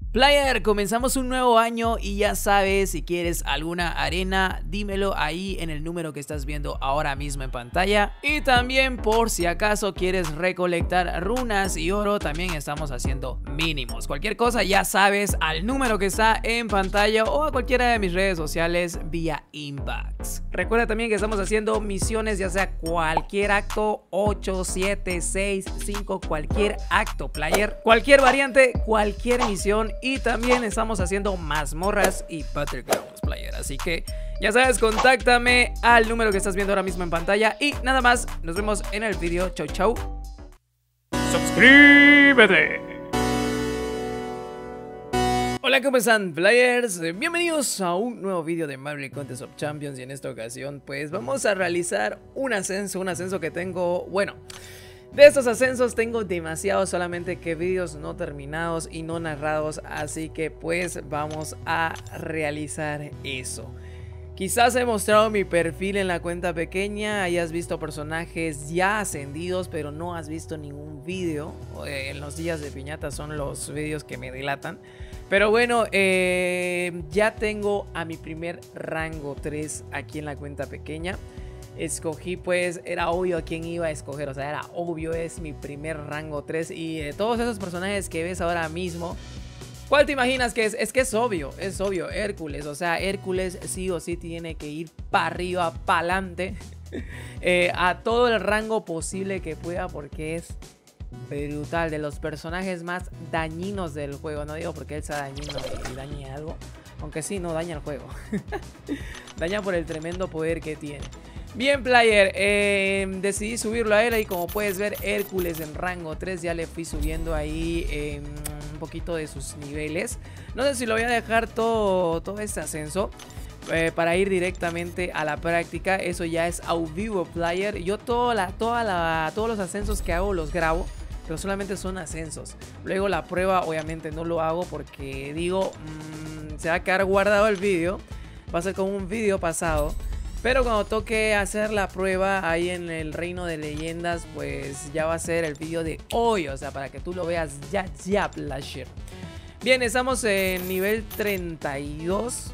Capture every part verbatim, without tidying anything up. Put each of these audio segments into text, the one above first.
Player, comenzamos un nuevo año y ya sabes, si quieres alguna arena, dímelo ahí en el número que estás viendo ahora mismo en pantalla. Y también por si acaso quieres recolectar runas y oro, también estamos haciendo mínimos. Cualquier cosa ya sabes al número que está en pantalla o a cualquiera de mis redes sociales vía inbox. Recuerda también que estamos haciendo misiones, ya sea cualquier acto, ocho, siete, seis, cinco, cualquier acto, player. Cualquier variante, cualquier misión. Y también estamos haciendo mazmorras y battlegrounds, player. Así que ya sabes, contáctame al número que estás viendo ahora mismo en pantalla. Y nada más, nos vemos en el video. Chau, chau. Suscríbete. Hola, ¿cómo están, players? Bienvenidos a un nuevo video de Marvel Contest of Champions. Y en esta ocasión, pues vamos a realizar un ascenso, un ascenso que tengo, bueno... De estos ascensos tengo demasiados, solamente que vídeos no terminados y no narrados, así que pues vamos a realizar eso. Quizás he mostrado mi perfil en la cuenta pequeña, hayas visto personajes ya ascendidos, pero no has visto ningún vídeo. En los días de piñata son los vídeos que me delatan. Pero bueno, eh, ya tengo a mi primer rango tres aquí en la cuenta pequeña. Escogí, pues, era obvio a quién iba a escoger, o sea, era obvio, es mi primer rango tres. Y de todos esos personajes que ves ahora mismo, ¿cuál te imaginas que es? Es que es obvio, es obvio, Hércules. O sea, Hércules sí o sí tiene que ir para arriba, para adelante, eh, a todo el rango posible que pueda, porque es brutal, de los personajes más dañinos del juego. No digo porque él sea dañino y dañe algo, aunque sí, no daña el juego. Daña por el tremendo poder que tiene. Bien, player, eh, decidí subirlo a él y como puedes ver, Hércules en rango tres, ya le fui subiendo ahí eh, un poquito de sus niveles. No sé si lo voy a dejar todo, todo este ascenso eh, para ir directamente a la práctica. Eso ya es a vivo, player. Yo toda la, toda la, todos los ascensos que hago los grabo, pero solamente son ascensos. Luego la prueba obviamente no lo hago porque digo, mmm, se va a quedar guardado el vídeo. Va a ser como un vídeo pasado. Pero cuando toque hacer la prueba ahí en el reino de leyendas, pues ya va a ser el vídeo de hoy. O sea, para que tú lo veas ya, ya, player. Bien, estamos en nivel treinta y dos.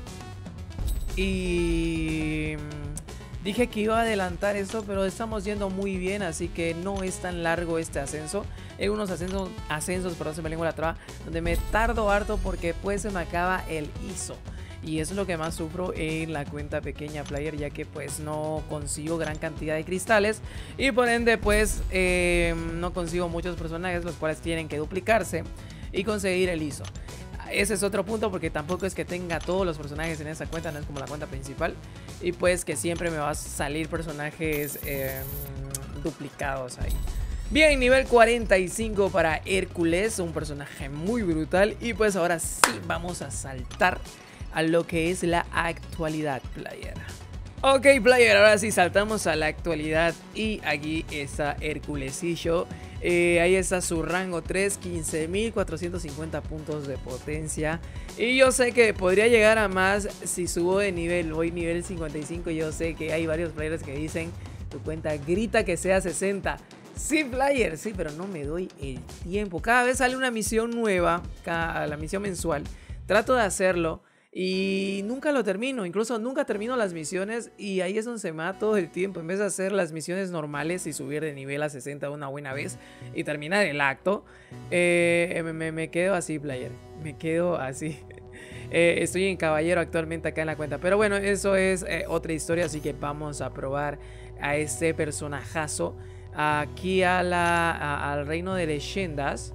Y... dije que iba a adelantar esto, pero estamos yendo muy bien, así que no es tan largo este ascenso. Hay unos ascensos, ascensos, perdón, se me lengua la traba, donde me tardo harto porque pues se me acaba el I S O. Y eso es lo que más sufro en la cuenta pequeña, player, ya que pues no consigo gran cantidad de cristales. Y por ende pues eh, no consigo muchos personajes, los cuales tienen que duplicarse y conseguir el I S O. Ese es otro punto, porque tampoco es que tenga todos los personajes en esa cuenta, no es como la cuenta principal. Y pues que siempre me va a salir personajes eh, duplicados ahí. Bien, nivel cuarenta y cinco para Hércules, un personaje muy brutal. Y pues ahora sí vamos a saltar a lo que es la actualidad, player. Ok, player, ahora sí saltamos a la actualidad. Y aquí está Hérculesillo. Eh, ahí está su rango tres, quince mil cuatrocientos cincuenta puntos de potencia. Y yo sé que podría llegar a más si subo de nivel. Voy nivel cincuenta y cinco. Yo sé que hay varios players que dicen, tu cuenta grita que sea sesenta. Sí, player, sí, pero no me doy el tiempo. Cada vez sale una misión nueva, cada, la misión mensual. Trato de hacerlo y nunca lo termino, incluso nunca termino las misiones. Y ahí es donde se me da todo el tiempo. En vez de hacer las misiones normales y subir de nivel a sesenta una buena vez y terminar el acto, eh, me, me quedo así, player. Me quedo así. eh, Estoy en caballero actualmente acá en la cuenta. Pero bueno, eso es eh, otra historia. Así que vamos a probar a este personajazo aquí a la, a, al reino de leyendas.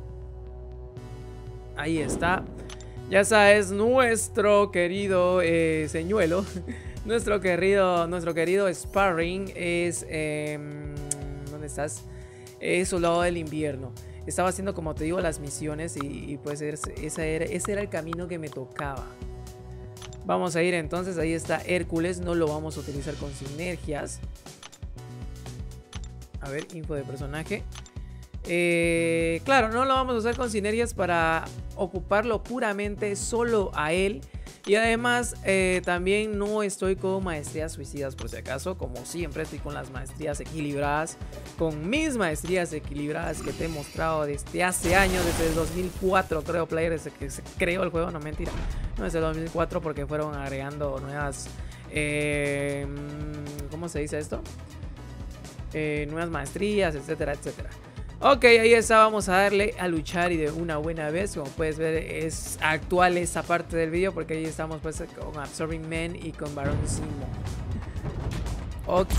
Ahí está. Ya sabes, nuestro querido eh, señuelo, nuestro querido, nuestro querido Sparring es... Eh, ¿dónde estás? Es Soldado del Invierno. Estaba haciendo, como te digo, las misiones y, y pues ese era, ese era el camino que me tocaba. Vamos a ir entonces, ahí está Hércules, no lo vamos a utilizar con sinergias. A ver, info de personaje. Eh, claro, no lo vamos a usar con sinergias para ocuparlo puramente solo a él. Y además eh, también no estoy con maestrías suicidas por si acaso. Como siempre estoy con las maestrías equilibradas. Con mis maestrías equilibradas que te he mostrado desde hace años. Desde el dos mil cuatro creo, player, desde que se creó el juego. No, mentira, no desde el dos mil cuatro porque fueron agregando nuevas eh, ¿cómo se dice esto? Eh, nuevas maestrías, etcétera, etcétera. Ok, ahí está, vamos a darle a luchar y de una buena vez. Como puedes ver, es actual esta parte del video porque ahí estamos pues con Absorbing Man y con Baron Zemo. Ok,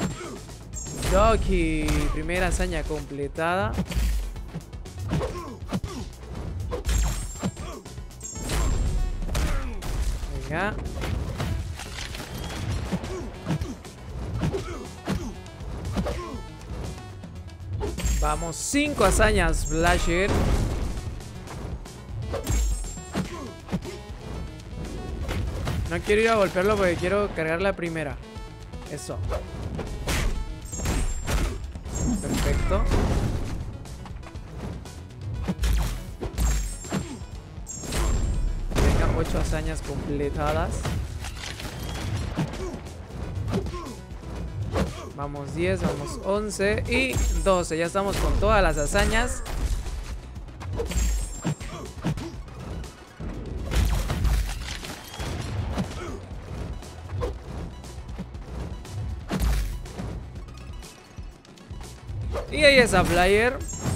Doki, primera hazaña completada. Venga. Vamos, cinco hazañas, Blasher. No quiero ir a golpearlo porque quiero cargar la primera. Eso. Perfecto. Venga, ocho hazañas completadas. Vamos diez, vamos once y doce. Ya estamos con todas las hazañas. Y ahí está Flyer.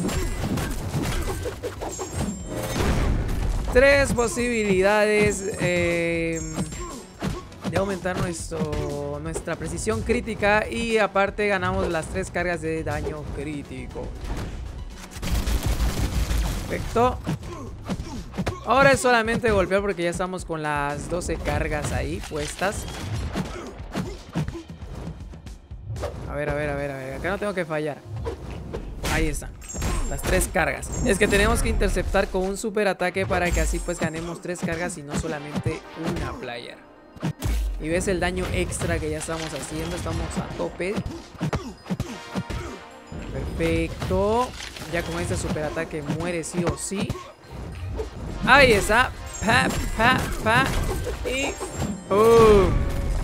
Tres posibilidades eh, de aumentar nuestro, nuestra precisión crítica. Y aparte ganamos las tres cargas de daño crítico. Perfecto. Ahora es solamente golpear porque ya estamos con las doce cargas ahí puestas. A ver, a ver, a ver, a ver. Acá no tengo que fallar. Ahí están. Las tres cargas. Es que tenemos que interceptar con un super ataque para que así pues ganemos tres cargas y no solamente una, player. Y ves el daño extra que ya estamos haciendo. Estamos a tope. Perfecto. Ya con este super ataque muere sí o sí. Ahí está. Pa, pa, pa. Y ¡pum!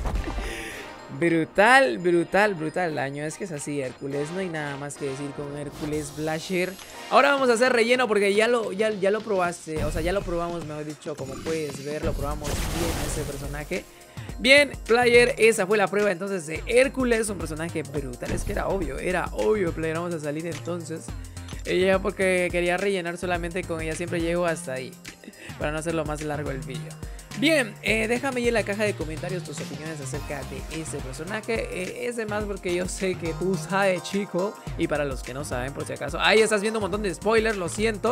Brutal, brutal, brutal daño. Es que es así, Hércules. No hay nada más que decir con Hércules Blasher. Ahora vamos a hacer relleno porque ya lo, ya, ya lo probaste. O sea, ya lo probamos, mejor dicho. Como puedes ver, lo probamos bien a ese personaje. Bien, player, esa fue la prueba entonces de Hércules. Un personaje brutal. Es que era obvio, era obvio, player. Vamos a salir entonces. Ella porque quería rellenar solamente con ella. Siempre llego hasta ahí para no hacerlo más largo el vídeo. Bien, eh, déjame ahí en la caja de comentarios tus opiniones acerca de este personaje. Eh, ese más porque yo sé que tú sabes, chico. Y para los que no saben, por si acaso. Ahí estás viendo un montón de spoilers, lo siento.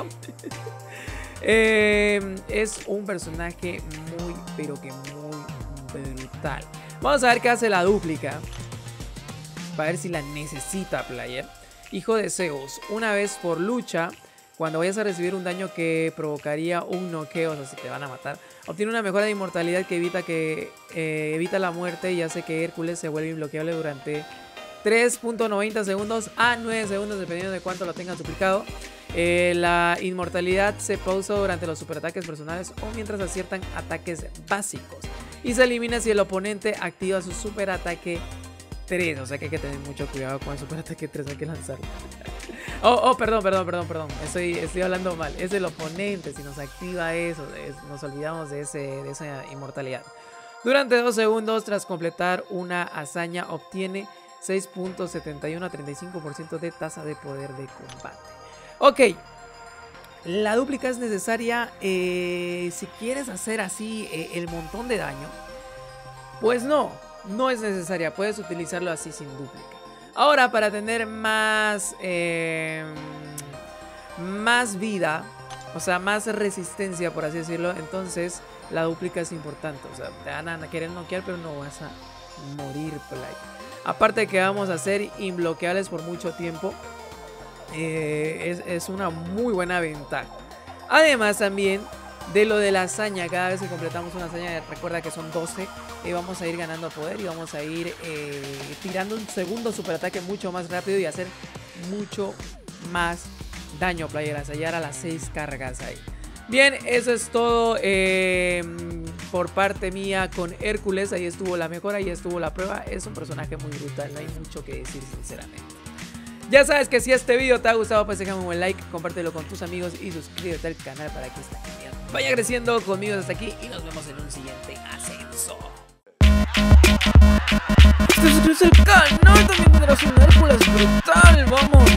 eh, es un personaje muy, pero que muy brutal. Vamos a ver qué hace la dúplica. Para ver si la necesita, player. Hijo de Zeus, una vez por lucha, cuando vayas a recibir un daño que provocaría un noqueo, o sea, si te van a matar, obtiene una mejora de inmortalidad que evita, que, eh, evita la muerte y hace que Hércules se vuelva inbloqueable durante tres punto noventa segundos a nueve segundos, dependiendo de cuánto lo tengas duplicado. Eh, la inmortalidad se pausa durante los superataques personales o mientras aciertan ataques básicos. Y se elimina si el oponente activa su superataque tres, o sea que hay que tener mucho cuidado con el superataque tres, hay que lanzarlo. Oh, oh, perdón, perdón, perdón, perdón. Estoy, estoy hablando mal. Es el oponente. Si nos activa eso, es, nos olvidamos de, ese, de esa inmortalidad. Durante dos segundos, tras completar una hazaña, obtiene seis punto setenta y uno a treinta y cinco por ciento de tasa de poder de combate. Ok. La dúplica es necesaria eh, si quieres hacer así eh, el montón de daño. Pues no, no es necesaria. Puedes utilizarlo así sin dúplica. Ahora, para tener más, eh, más vida, o sea, más resistencia, por así decirlo, entonces la dúplica es importante. O sea, te van a querer noquear, pero no vas a morir, play. Aparte de que vamos a ser inbloqueables por mucho tiempo, eh, es, es una muy buena ventaja. Además, también de lo de la hazaña, cada vez que completamos una hazaña, recuerda que son doce, eh, vamos a ir ganando poder y vamos a ir eh, tirando un segundo superataque mucho más rápido y hacer mucho más daño, playeras. Hallar a las seis cargas ahí. Bien, eso es todo eh, por parte mía con Hércules. Ahí estuvo la mejora, ahí estuvo la prueba. Es un personaje muy brutal, no hay mucho que decir sinceramente. Ya sabes que si este video te ha gustado, pues déjame un buen like, compártelo con tus amigos y suscríbete al canal para que esta comunidad vaya creciendo conmigo hasta aquí. Y nos vemos en un siguiente ascenso. Suscríbete al canal, también tendrás un Hércules brutal, vamos.